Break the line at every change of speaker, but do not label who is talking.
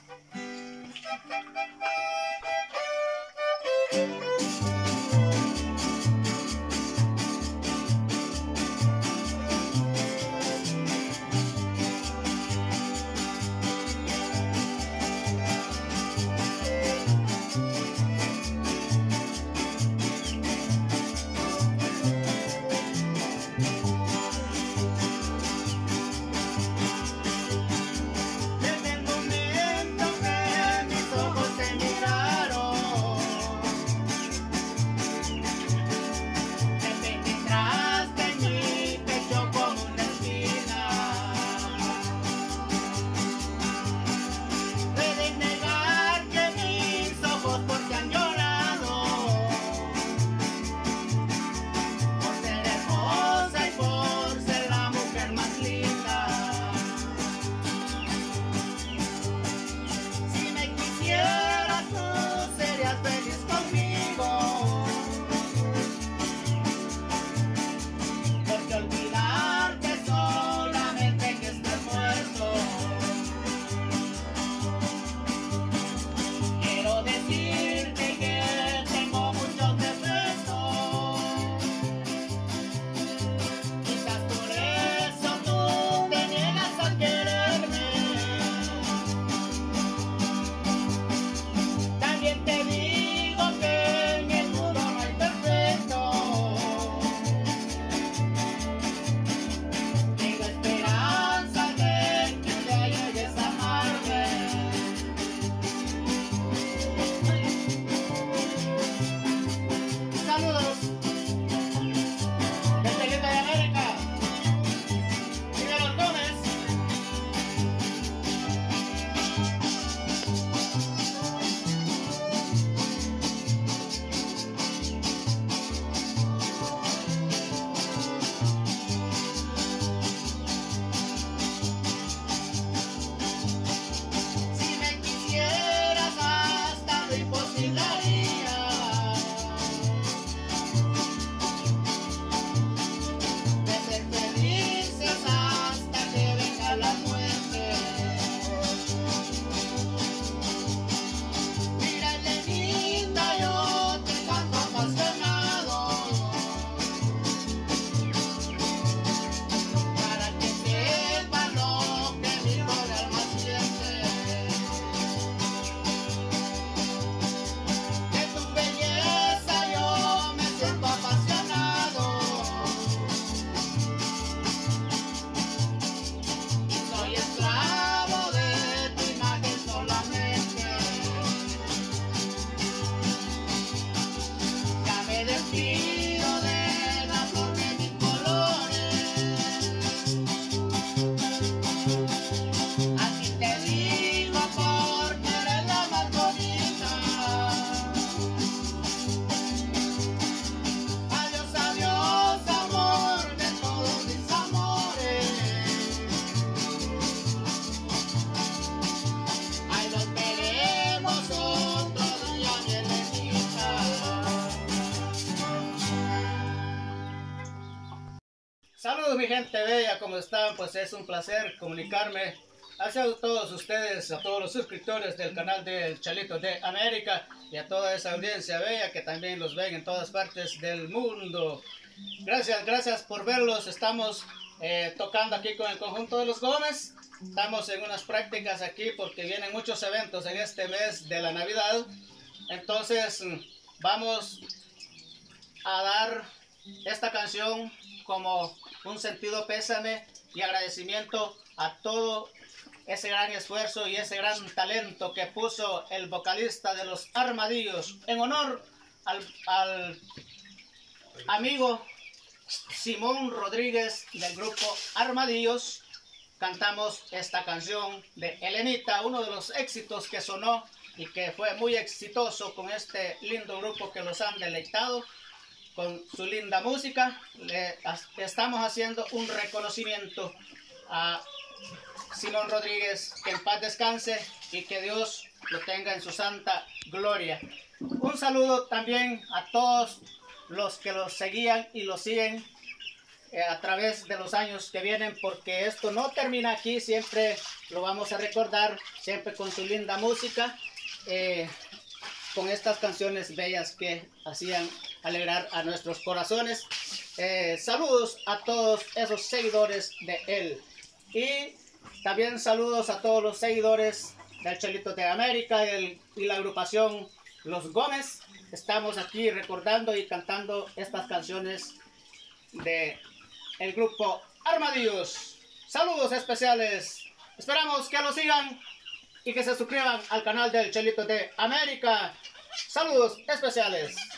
Saludos mi gente bella, ¿cómo están? Pues es un placer comunicarme hacia todos ustedes, a todos los suscriptores del canal del Chalito de América y a toda esa audiencia bella que también los ven en todas partes del mundo. Gracias por verlos. Estamos tocando aquí con el conjunto de los Gómez. Estamos en unas prácticas aquí porque vienen muchos eventos en este mes de la Navidad. Entonces vamos a dar esta canción como un sentido pésame y agradecimiento a todo ese gran esfuerzo y ese gran talento que puso el vocalista de los Armadillos en honor al amigo Simón Rodríguez del grupo Armadillos. Cantamos esta canción de Helenita, uno de los éxitos que sonó y que fue muy exitoso con este lindo grupo que los han deleitado con su linda música. Le estamos haciendo un reconocimiento a Simón Rodríguez, que en paz descanse y que Dios lo tenga en su santa gloria. Un saludo también a todos los que los seguían y los siguen a través de los años que vienen, porque esto no termina aquí, siempre lo vamos a recordar, siempre con su linda música, con estas canciones bellas que hacían alegrar a nuestros corazones. Saludos a todos esos seguidores de él, y también saludos a todos los seguidores del Chalito de América y la agrupación Los Gómez. Estamos aquí recordando y cantando estas canciones de el grupo Armadillos. Saludos especiales. Esperamos que lo sigan y que se suscriban al canal del Chalito de América. Saludos especiales.